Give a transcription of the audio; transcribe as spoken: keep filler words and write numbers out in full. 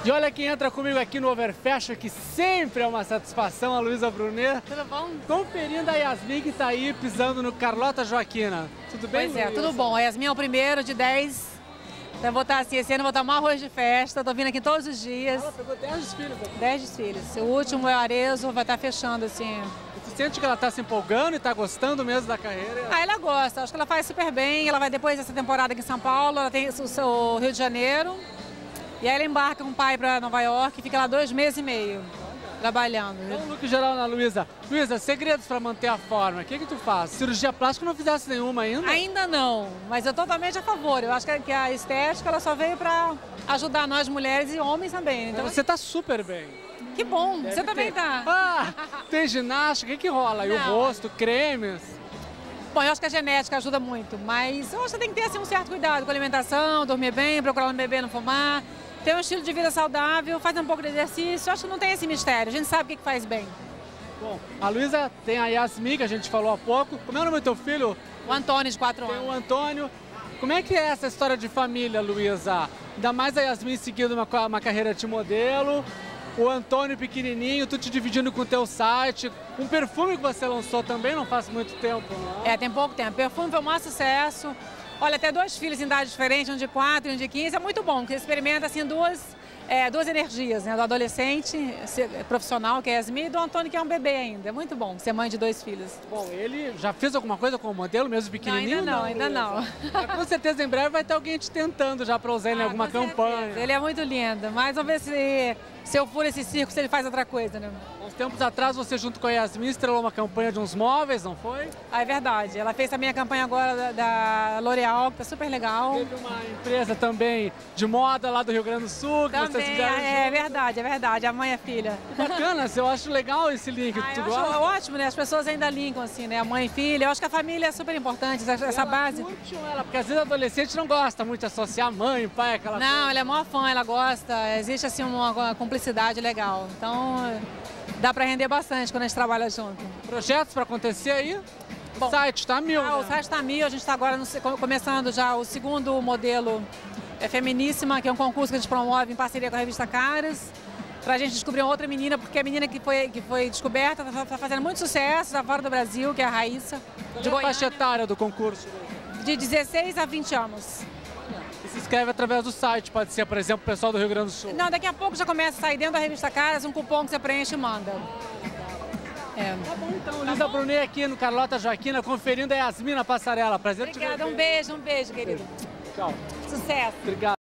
E olha quem entra comigo aqui no Overfashion, que sempre é uma satisfação, a Luísa Brunet. Tudo bom? Conferindo a Yasmin, que está aí pisando no Carlota Joaquina. Tudo bem, Pois é, Luísa? tudo bom. A Yasmin é o primeiro de dez. Então eu vou estar assim, esse ano eu vou tomar arroz de festa. Tô vindo aqui todos os dias. Ela pegou dez desfiles aqui. dez desfiles. O último é o Arezzo, vai estar fechando assim. Você sente que ela está se empolgando e está gostando mesmo da carreira? Ah, ela gosta. Acho que ela faz super bem. Ela vai depois dessa temporada aqui em São Paulo. Ela tem o seu Rio de Janeiro. E aí ela embarca com o pai para Nova York e fica lá dois meses e meio trabalhando. Então, um look geral na Luísa. Luísa, segredos para manter a forma. O que que tu faz? Cirurgia plástica não fizesse nenhuma ainda? Ainda não, mas eu totalmente a favor. Eu acho que a estética ela só veio para ajudar nós mulheres e homens também. Então, Você tá super bem. que bom, Deve você também ter. tá. Ah, tem ginástica, o que que rola? E o Não. rosto, cremes? Bom, eu acho que a genética ajuda muito, mas eu acho que tem que ter assim, um certo cuidado com a alimentação, dormir bem, procurar não beber, não fumar, ter um estilo de vida saudável, fazer um pouco de exercício. Eu acho que não tem esse mistério, a gente sabe o que que faz bem. Bom, a Luísa tem a Yasmin, que a gente falou há pouco. Como é o nome do teu filho? O Antônio, de quatro Tem anos. o Antônio. Como é que é essa história de família, Luísa? Ainda mais a Yasmin seguindo uma, uma carreira de modelo, o Antônio pequenininho, tu te dividindo com o teu site, um perfume que você lançou também não faz muito tempo, não é? É, tem pouco tempo. O perfume foi um maior sucesso. Olha, até dois filhos em idade diferente, um de quatro e um de quinze, é muito bom, porque você experimenta assim duas, é, duas energias, né? Do adolescente profissional, que é a Yasmin, e do Antônio, que é um bebê ainda. É muito bom ser mãe de dois filhos. Bom, ele já fez alguma coisa com o modelo, mesmo pequenininho? Não, ainda não, Luísa? ainda Mas, com certeza em breve vai ter alguém te tentando já para usar ele em Ah, alguma com campanha. certeza. Ele é muito lindo, mas vamos ver se, se eu furo esse circo, se ele faz outra coisa, né? Uns tempos atrás, você junto com a Yasmin estrelou uma campanha de uns móveis, não foi? Ah, é verdade. Ela fez também a campanha agora da, da L'Oréal, que tá super legal. Teve uma empresa também de moda lá do Rio Grande do Sul, que vocês Também, fizeram é, é juntos. verdade, é verdade. A mãe e a filha. Bacana, eu acho legal esse link. Ah, tu eu gosta? acho ótimo, né? As pessoas ainda linkam assim, né? A mãe e filha. Eu acho que a família é super importante, essa, essa Ela base. curte ela, porque às vezes a adolescente não gosta muito de associar mãe, pai, aquela Não, coisa. ela é maior fã, ela gosta. Existe assim uma, uma cumplicidade legal. Então, dá pra render bastante quando a gente trabalha junto. Projetos para acontecer aí? Bom, O site tá mil, Ah, o né? site tá mil, a gente está agora no, começando já o segundo modelo é Feminíssima, que é um concurso que a gente promove em parceria com a revista Caras, para a gente descobrir uma outra menina, porque a menina que foi, que foi descoberta está tá fazendo muito sucesso, está fora do Brasil, que é a Raíssa, Qual de é a faixa Goiânia, etária do concurso? de dezesseis a vinte anos. E se inscreve através do site, pode ser, por exemplo, o pessoal do Rio Grande do Sul. Não, daqui a pouco já começa a sair dentro da revista Caras um cupom que você preenche e manda. É. Tá bom, então, Luísa Brunet aqui no Carlota Joaquina, conferindo a Yasmin na passarela. Prazer te ver. Obrigada, um beijo, um beijo, querido. Tchau. Sucesso. Obrigado.